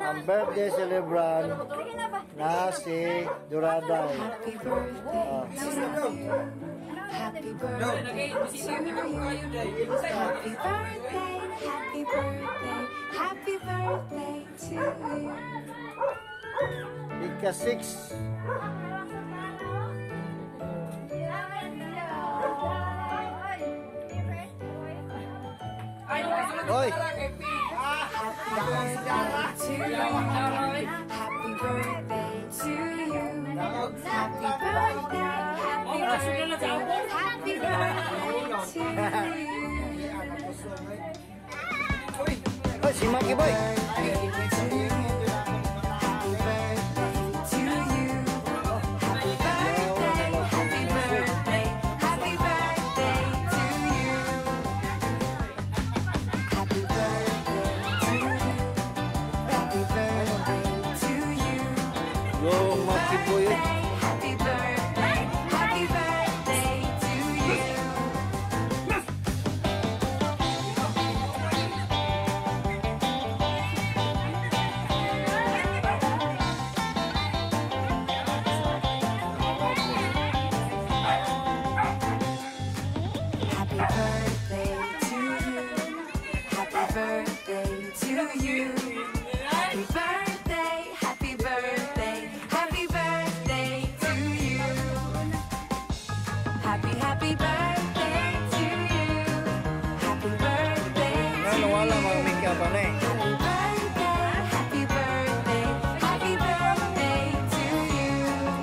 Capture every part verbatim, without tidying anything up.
ang birthday celebrant na si Duraday. Oh. Happy birthday to you. Happy birthday, happy birthday, happy birthday to you. Ika six. Hoy! Happy birthday to you. Happy birthday to you. Happy birthday, happy birthday, happy birthday to you. Hoy, si Maki Boy! Yo, Maki Boy! Happy birthday, happy birthday to you. Happy birthday to you. Happy birthday to you. Happy birthday, happy birthday, happy birthday to you. Happy, happy birthday to you. Happy birthday to Ano, you. wala mga make up ano eh. Happy birthday, happy birthday, happy birthday to you.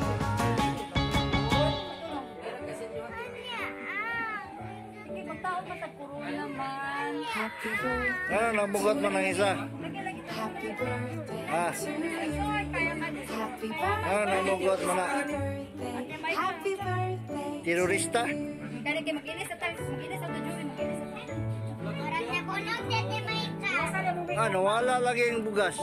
Happy birthday, Ano, nabugat mo ng isa. happy birthday Ah, to you. Happy birthday, ano, nabugat mo na. birthday, happy birthday. Terorista? Kaya kayak makinis sa tayo, makinis sa tayo, makinis sa tayo. Orang na kunong dati may ka. Ano, wala lagi yung bugas.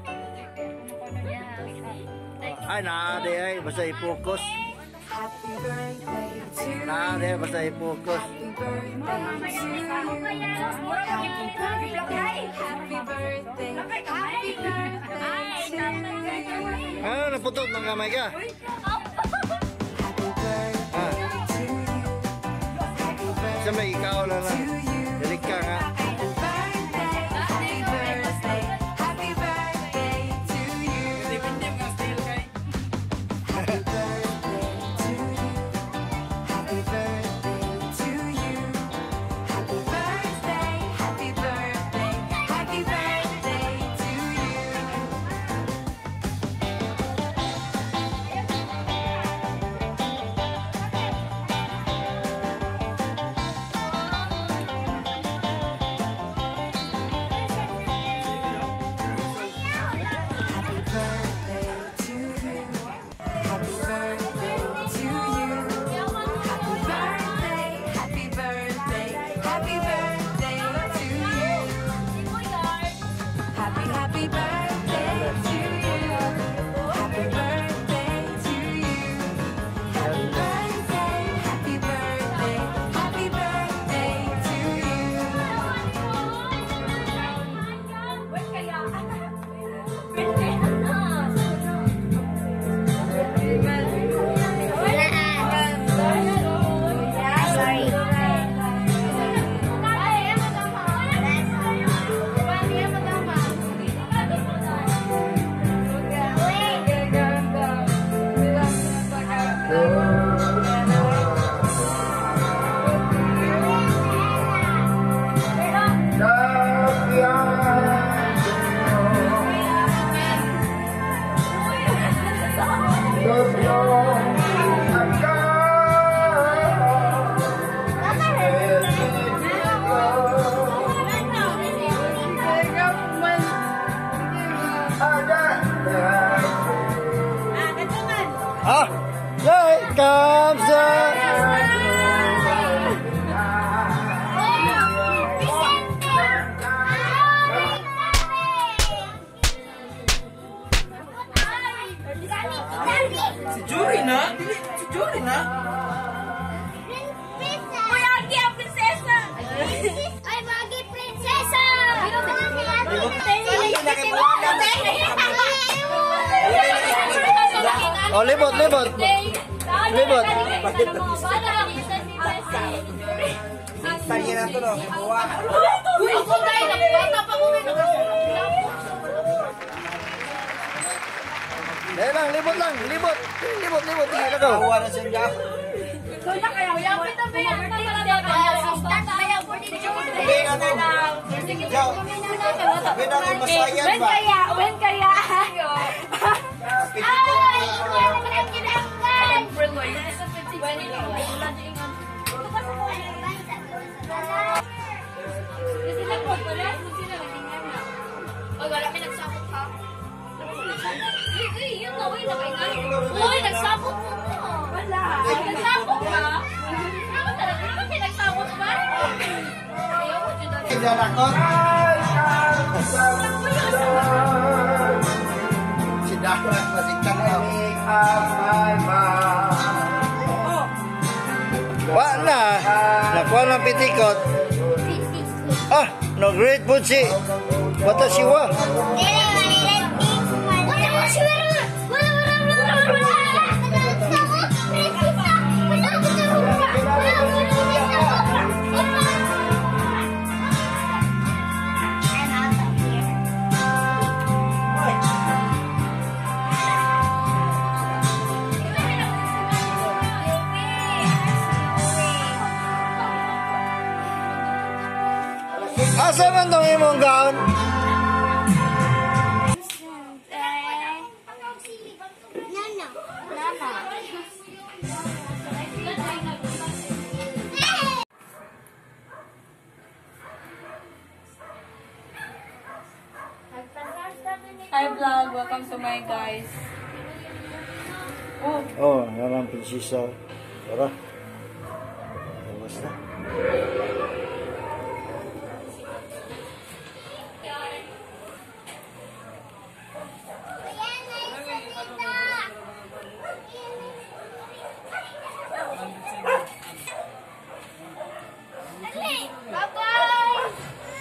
Ay, naade ay, basta i-focus. Happy birthday to you. Naade, basta i-focus. Happy birthday to you. Happy birthday, happy birthday, happy birthday to you. Ano, naputot ng kamay ka? Happy birthday to you. Happy birthday Sa may ikaw lang na. to you. Dalik ka nga. Happy birthday, happy birthday, happy birthday to you. Happy birthday to you. Happy birthday to you. Happy birthday, happy birthday, happy birthday to you. Happy birthday to you. Happy birthday to you. Happy birthday, happy birthday, happy birthday to you. Happy, happy birthday to you. Happy birthday to you. Happy birthday, happy birthday, happy birthday to you. Ah! Here comes the... Si Jory na? Dili, si Jory na? Uy, Agi, ang prinsesa! Ay, Magi, prinsesa! Ay, Oh, libot, libot. Libot. Tanya na to no, buwa. Ako dahil nagbata pa kung ano. Dahil lang, libot lang, libot. Libot, libot. Sige, lagaw. Buwa na siya. So na kaya, yung kita ba yan? When ako masayan When ba? kaya? When kaya? Uy, nagsabot mo po. Wala. Nagsabot ka? Ano talaga? Ano pinagsabot ba? Ayaw mo dyan na. Hindi na ako. Si Dako at masigtan na. Wa na. Nakuha ng pitikot. Ah, no great food si. Bata siwa. Asa man tong imong gaon? Hi vlog, welcome to my guys. Oh, Oh, nalang prinsesa. Tara. Basta. Bye-bye!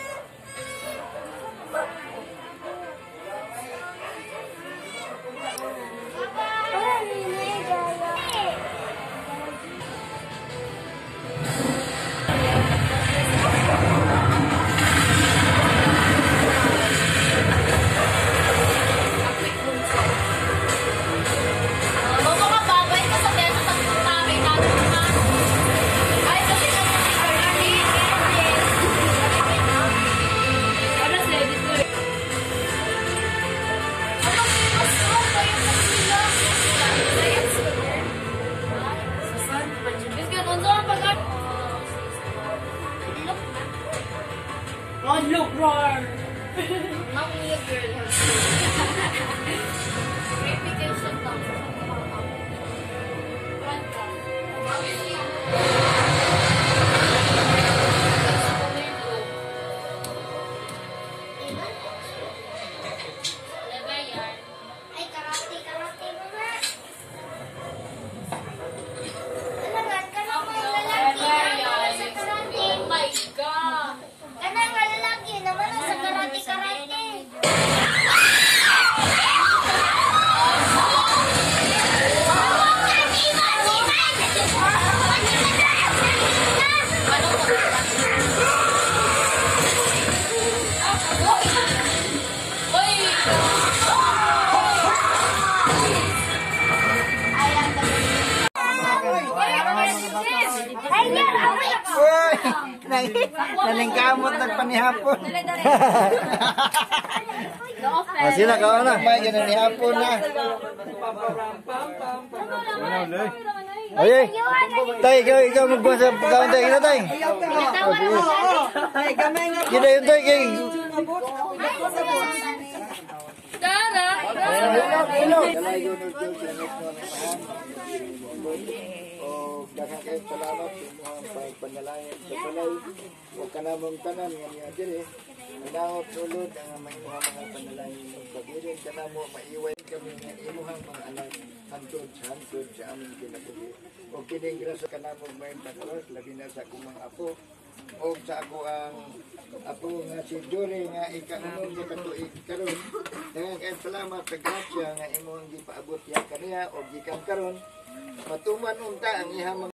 oh look, roar. Ang weird girl. Replication lang. Ay, karate, karate mo nga. Alaman ka na mga lalaki. Naman sa karate. Oh my God. Kanang nga lalaki naman sa karate, karate. Uy! Nalingkamot nagpanihapon. Ah, sila ka na. May ganun nihapon na. Oye. Tay, ikaw ikaw magbuhat sa gaon tay, kita tay. Kita yun tay kay. O daghang kayo salamat sa mga pagpanalangin sa balay. Huwag ka namang tanan nga niya diri. Manahot sulod ang mga mga panalangin ng pagirin ka na mo maiwan kami ng imuhang mga anak hantod sa hantod sa aming kinabuhi. O kining grasa ka na mo may patulos labi na sa akong mga apo o sa ako ang apo nga si Jory nga ika-unom sa katuig karon Daghang kayong salamat sa grasya nga imong gipaabot ya kaniya o gikan karon. Matuman unta ang ihang mga